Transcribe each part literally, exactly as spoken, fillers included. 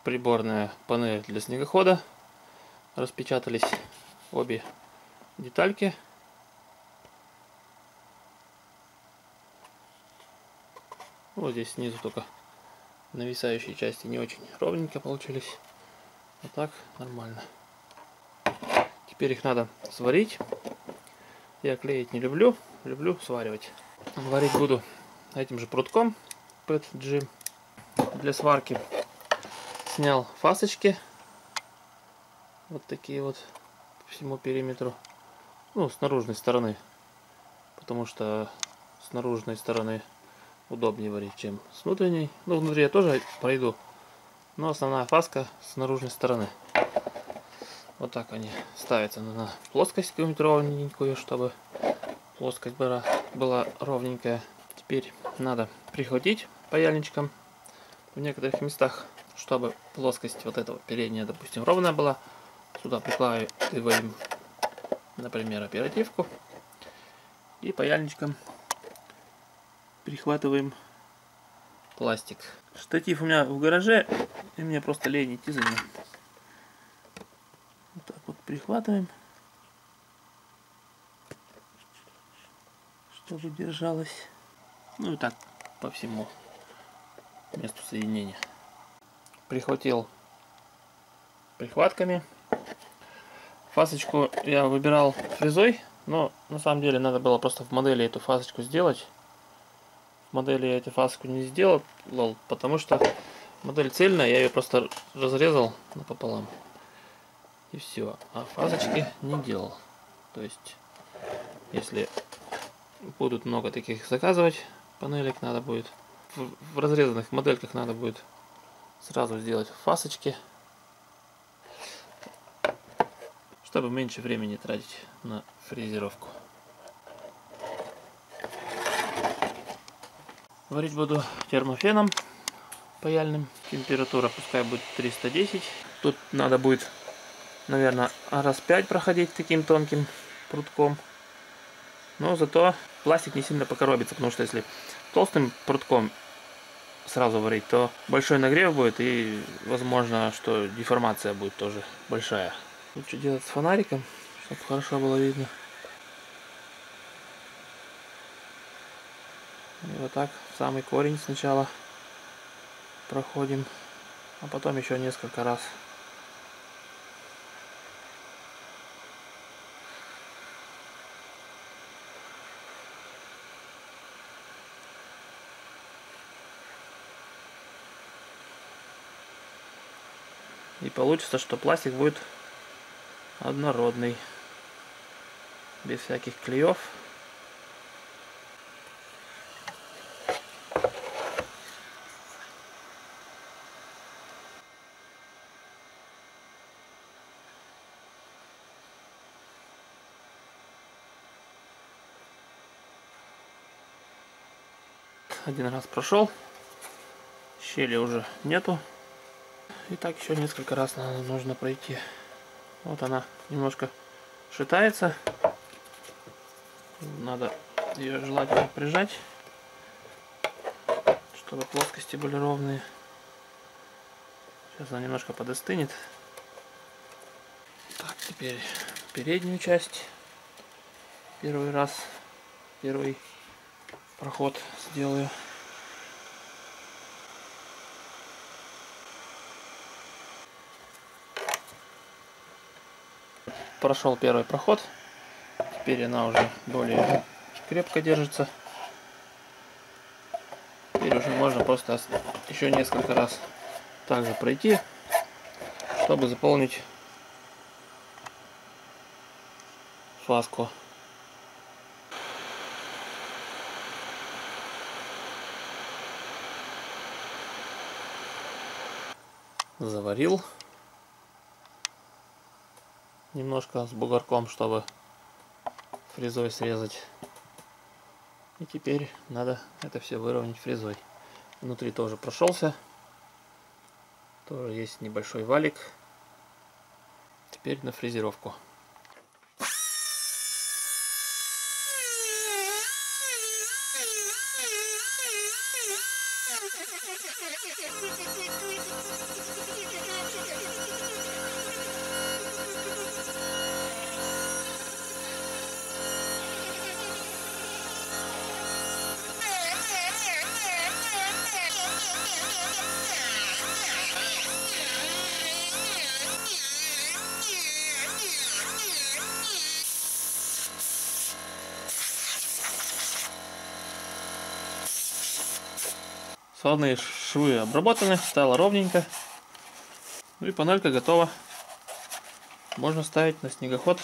приборная панель для снегохода. Распечатались обе детальки. Вот здесь снизу только нависающие части не очень ровненько получились. А так нормально. Теперь их надо сварить. Я клеить не люблю, люблю сваривать. Варить буду этим же прутком пэт джи. Для сварки снял фасочки. Вот такие вот по всему периметру. Ну, с наружной стороны. Потому что с наружной стороны удобнее варить, чем с внутренней. Ну, внутри я тоже пройду. Но основная фаска с наружной стороны. Вот так они ставятся на плоскость какую-нибудь ровненькую, чтобы плоскость была, была ровненькая. Теперь надо прихватить паяльничком в некоторых местах, чтобы плоскость вот этого передняя, допустим, ровная была. Сюда прикладываем, например, оперативку и паяльничком прихватываем пластик. Штатив у меня в гараже, и мне просто лень идти за ним. Вот так вот прихватываем, чтобы держалось. Ну и так по всему месту соединения. Прихватил прихватками. Фасочку я выбирал фрезой, но на самом деле надо было просто в модели эту фасочку сделать. В модели я эту фасочку не сделал, потому что модель цельная, я ее просто разрезал напополам. И все. А фасочки не делал. То есть, если будут много таких заказывать панелек, надо будет в, в разрезанных модельках надо будет сразу сделать фасочки, чтобы меньше времени тратить на фрезеровку. Варить буду термофеном паяльным. Температура пускай будет триста десять. Тут надо будет, наверное, раз пять проходить таким тонким прутком. Но зато пластик не сильно покоробится, потому что если толстым прутком сразу варить, то большой нагрев будет и возможно, что деформация будет тоже большая. Лучше делать с фонариком, чтобы хорошо было видно. И вот так самый корень сначала проходим, а потом еще несколько раз. И получится, что пластик будет однородный, без всяких клеев. Один раз прошел, щели уже нету. И так еще несколько раз надо, нужно пройти. Вот она немножко шатается. Надо ее желательно прижать, чтобы плоскости были ровные. Сейчас она немножко подостынет. Так, теперь переднюю часть. Первый раз, первый проход сделаю. Прошел первый проход, теперь она уже более крепко держится. Теперь уже можно просто еще несколько раз также пройти, чтобы заполнить фаску. Заварил немножко с бугорком, чтобы фрезой срезать. И теперь надо это все выровнять фрезой. Внутри тоже прошелся. Тоже есть небольшой валик. Теперь на фрезеровку. Сводные швы обработаны, стало ровненько. Ну и панелька готова. Можно ставить на снегоход.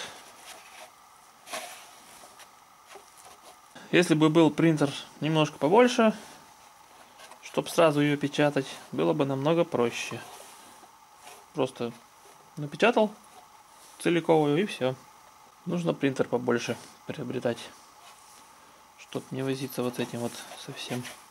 Если бы был принтер немножко побольше, чтобы сразу ее печатать, было бы намного проще. Просто напечатал целиковую и все. Нужно принтер побольше приобретать, чтобы не возиться вот этим вот совсем.